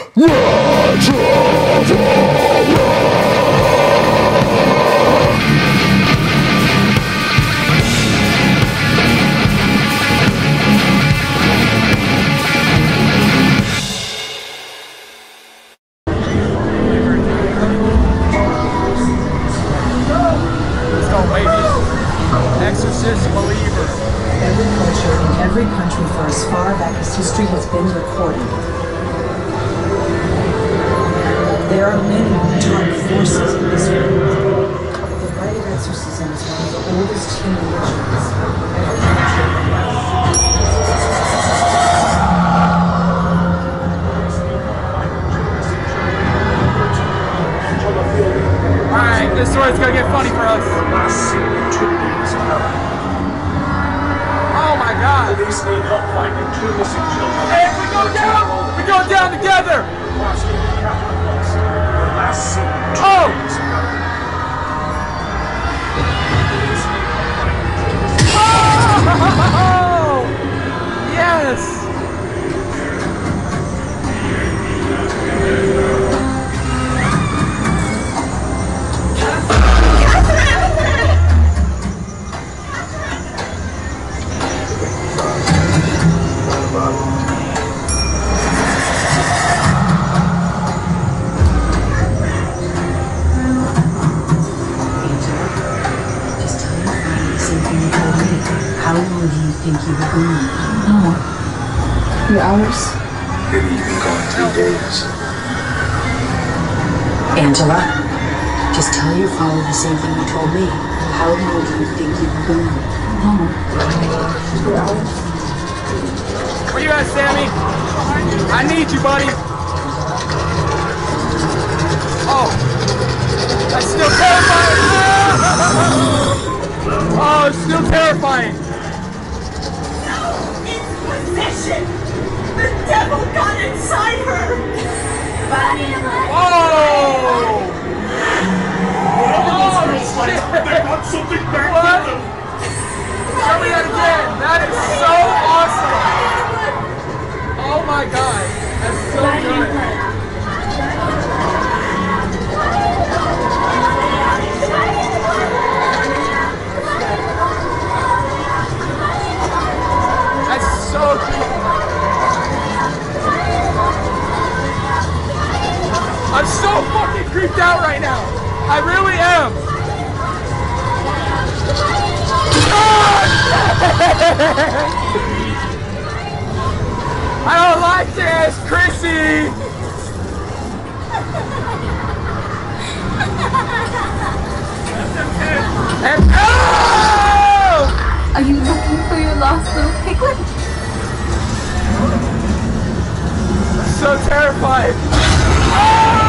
Exorcist believer. Every culture in every country for as far back as history has been recorded. There are many dark forces in this world. The rite of exorcism is one of the oldest human rituals. Alright, this story's gonna get funny for us. Oh my god! Police need help finding 2 missing children. Hey, we go down! We go down together! Last seen 2 Oh! days ago. Oh! Yes! How long do you think you were gone? Oh. Few hours. Maybe you've been gone 3 days. Angela, just tell your father the same thing you told me. How long do you think you were gone? Oh. Where you at, Sammy? I need you, buddy. Oh. That's still terrifying. Oh, it's still terrifying. Possession! The devil got inside her! Oh! Oh, shit! They got something back What? with them! Show me that again! That is so awesome! Oh my god! That's so good! That's so cool! I'm so fucking creeped out right now! I really am! I don't like this, Chrissy! And oh! Are you looking for your lost little piglet? So terrified! Oh!